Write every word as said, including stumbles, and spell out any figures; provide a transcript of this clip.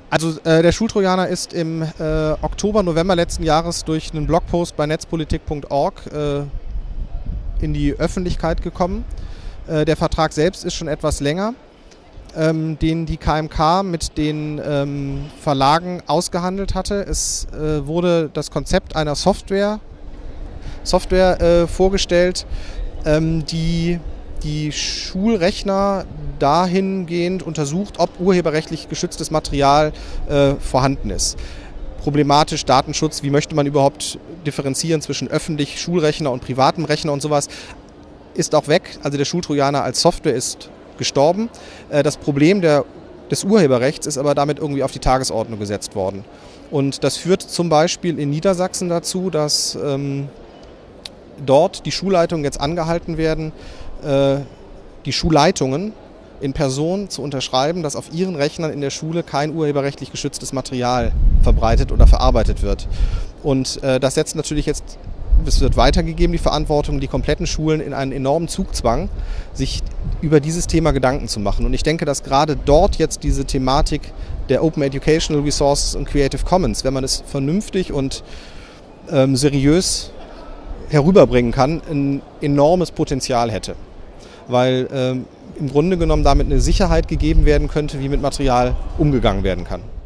Also äh, der Schultrojaner ist im äh, Oktober, November letzten Jahres durch einen Blogpost bei netzpolitik punkt org äh, in die Öffentlichkeit gekommen. Äh, der Vertrag selbst ist schon etwas länger, ähm, den die K M K mit den ähm, Verlagen ausgehandelt hatte. Es äh, wurde das Konzept einer Software, Software äh, vorgestellt, ähm, die die Schulrechner dahingehend untersucht, ob urheberrechtlich geschütztes Material äh, vorhanden ist. Problematisch Datenschutz, wie möchte man überhaupt differenzieren zwischen öffentlich Schulrechner und privatem Rechner und sowas, ist auch weg. Also der Schultrojaner als Software ist gestorben. Äh, das Problem der, des Urheberrechts ist aber damit irgendwie auf die Tagesordnung gesetzt worden. Und das führt zum Beispiel in Niedersachsen dazu, dass ähm, dort die Schulleitungen jetzt angehalten werden, die Schulleitungen in Person zu unterschreiben, dass auf ihren Rechnern in der Schule kein urheberrechtlich geschütztes Material verbreitet oder verarbeitet wird. Und äh, das setzt natürlich jetzt, es wird weitergegeben, die Verantwortung, die kompletten Schulen in einen enormen Zugzwang, sich über dieses Thema Gedanken zu machen. Und ich denke, dass gerade dort jetzt diese Thematik der Open Educational Resources und Creative Commons, wenn man es vernünftig und ähm, seriös herüberbringen kann, ein enormes Potenzial hätte. Weil ähm, im Grunde genommen damit eine Sicherheit gegeben werden könnte, wie mit Material umgegangen werden kann.